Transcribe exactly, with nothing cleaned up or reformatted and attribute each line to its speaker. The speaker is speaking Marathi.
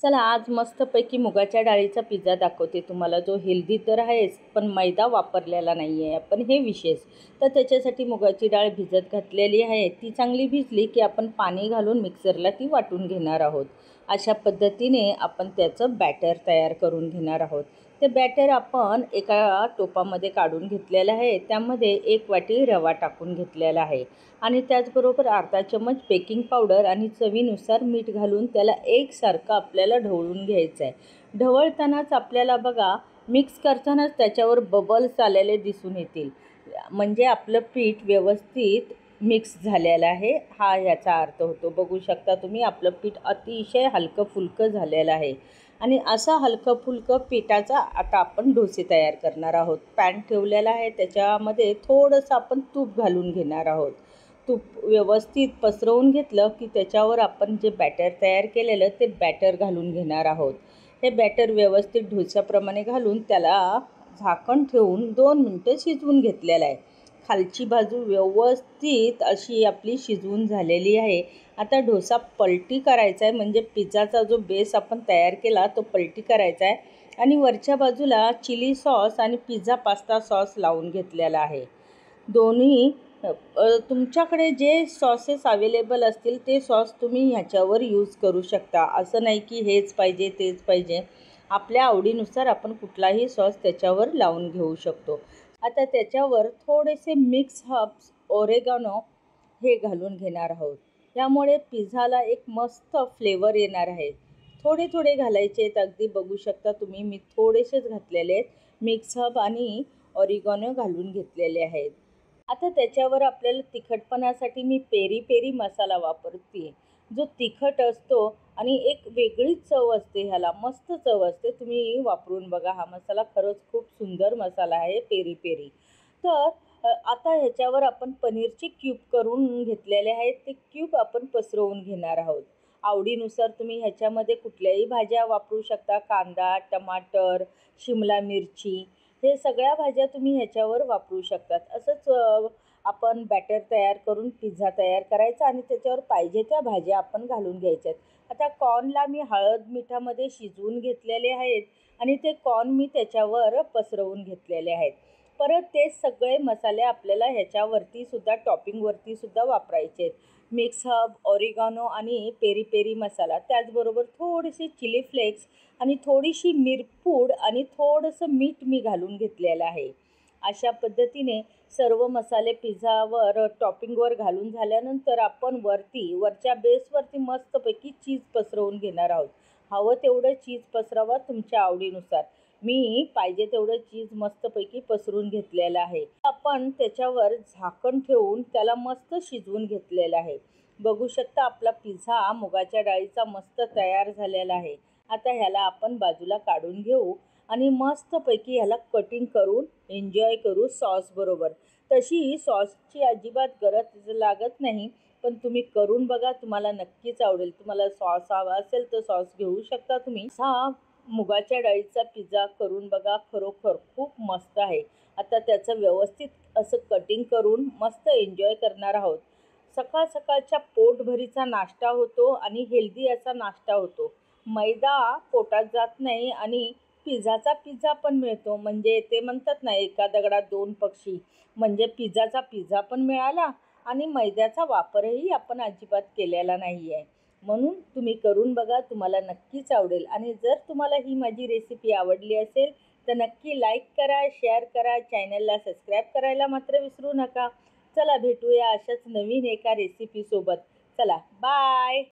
Speaker 1: चला आज मस्तपैकी मुगाच्या डाळीचा पिझ्झा दाखवते तुम्हाला, जो हेल्दी तर आहेच पण मैदा वापरलेला नाही आहे. पण हे विशेष तर त्याच्यासाठी मुगाची डाळ भिजत घातलेली आहे. ती चांगली भिजली की आपण पाणी घालून मिक्सरला ती वाटून घेणार आहोत. अशा पद्धतीने आपण त्याचं बॅटर तयार करून घेणार आहोत. ते बॅटर आपण एका टोपामध्ये काढून घेतलेलं आहे. त्यामध्ये एक वाटी रवा टाकून घेतलेला आहे आणि त्याचबरोबर अर्धा चमच बेकिंग पावडर आणि चवीनुसार मीठ घालून त्याला एकसारखं आपल्याला ढवळून घ्यायचं आहे. ढवळतानाच आपल्याला बघा, मिक्स करतानाच त्याच्यावर बबल्स आलेले दिसून येतील, म्हणजे आपलं पीठ व्यवस्थित मिक्स झालेलं आहे हा याचा अर्थ होतो. बघू शकता तुम्ही, आपलं पीठ अतिशय हलकं फुलकं झालेलं आहे आणि असं हलकं फुलकं पिठाचा आता आपण डोसे तयार करणार आहोत. पॅन ठेवलेला आहे, त्याच्यामध्ये थोडंसं आपण तूप घालून घेणार आहोत. तूप व्यवस्थित पसरवून घेतलं की त्याच्यावर आपण जे बॅटर तयार केलेलं ते बॅटर घालून घेणार आहोत. हे बॅटर व्यवस्थित डोस्याप्रमाणे घालून त्याला झाकण ठेवून दोन मिनटं शिजवून घेतलेलं आहे. खालची बाजू व्यवस्थित अशी आपली शिजवून झालेली आहे. आता डोसा पलटी करायचा आहे, म्हणजे पिझ्झाचा जो बेस आपण तयार केला तो पलटी करायचा आहे आणि वरच्या बाजूला चिली सॉस आणि पिझ्झा पास्ता सॉस लावून घेतलेला आहे. दोन्ही तुमच्याकडे जे सॉसेस अवेलेबल असतील ते सॉस तुम्ही ह्याच्यावर यूज करू शकता. असं नाही की हेच पाहिजे तेच पाहिजे, आपल्या आवडीनुसार आपण कुठलाही सॉस त्याच्यावर लावून घेऊ शकतो. आता त्याच्यावर थोडेसे मिक्स हर्ब्स, ओरेगानो हे घालून घेणार आहोत. यामुळे पिझ्झाला एक मस्त फ्लेवर येणार आहे. थोडे थोडे घालायचे आहेत, अगदी बघू शकता तुम्ही मी थोडेसेच घातलेले आहेत. मिक्स हर्ब आणि ओरेगानो घालून घेतलेले आहेत. आता त्याच्यावर आपल्याला तिखटपणासाठी मी पेरी पेरी मसाला वापरते, जो तिखट असतो आणि एक वेगळीच चव असते, ह्याला मस्त चव असते. तुम्ही वापरून बघा, हा मसाला खरंच खूप सुंदर मसाला आहे पेरी पेरी. तर आता ह्याच्यावर आपण पनीरचे क्यूब करून घेतलेले आहेत, ते क्यूब आपण पसरवून घेणार आहोत. आवडीनुसार तुम्ही ह्याच्यामध्ये कुठल्याही भाज्या वापरू शकता. कांदा, टमाटर, शिमला मिरची हे सगळ्या भाज्या तुम्ही ह्याच्यावर वापरू शकतात. असंच आपण बॅटर तयार करून पिझ्झा तयार करायचा आणि त्याच्यावर पाहिजे त्या भाज्या आपण घालून घ्यायच्या आहेत. आता कॉर्नला मी हळद मिठामध्ये शिजवून घेतलेले आहेत आणि ते कॉर्न मी त्याच्यावर पसरवून घेतलेले आहेत. परत ते सगळे मसाले आपल्याला ह्याच्यावरती सुद्धा टॉपिंगवरती सुद्धा वापरायचे आहेत. मिक्स हर्ब, ओरेगानो आणि पेरी पेरी मसाला, त्याचबरोबर थोडेसे चिली फ्लेक्स आणि थोडीशी मिरपूड आणि थोडंसं मीठ मी घालून घेतलेलं आहे. अशा पद्धतीने सर्व मसाले पिझ्झावर टॉपिंगवर घालून झाल्यानंतर आपण वरती वरच्या बेसवरती मस्तपैकी चीज पसरवून घेणार आहोत. हवं तेवढं चीज पसरवा तुमच्या आवडीनुसार. मी पाहिजे तेवढं चीज मस्तपैकी पसरून घेतलेलं आहे. आपण त्याच्यावर झाकण ठेवून त्याला मस्त शिजवून घेतलेलं आहे. बघू शकता आपला पिझ्झा मुगाच्या डाळीचा मस्त तयार झालेला आहे. आता ह्याला आपण बाजूला काढून घेऊ आणि मस्तपैकी ह्याला कटिंग करून एन्जॉय करू सॉसबरोबर. तशी सॉसची अजिबात गरज लागत नाही, पण तुम्ही करून बघा, तुम्हाला नक्कीच आवडेल. तुम्हाला सॉस हवा असेल तर सॉस घेऊ शकता तुम्ही. हा मुगाच्या डाळीचा पिझ्झा करून बघा, खरोखर खूप मस्त आहे. आता त्याचं व्यवस्थित असं कटिंग करून मस्त एन्जॉय करणार आहोत. सकाळ सकाळच्या पोटभरीचा नाश्ता होतो आणि हेल्दी असा नाश्ता होतो. मैदा पोटात जात नाही आणि पिझ्झाचा पिझ्झा पण मिळतो. म्हणजे ते म्हणतात ना, एका दगडात दोन पक्षी, म्हणजे पिझ्झाचा पिझ्झा पण मिळाला आणि मैद्याचा वापरही आपण अजिबात केलेला नाही आहे. म्हणून तुम्ही करून बघा, तुम्हाला नक्कीच आवडेल. आणि जर तुम्हाला ही माझी रेसिपी आवडली असेल तर नक्की लाईक करा, शेअर करा, चॅनलला सबस्क्राईब करायला मात्र विसरू नका. चला भेटूया अशाच नवीन एका रेसिपीसोबत. चला बाय.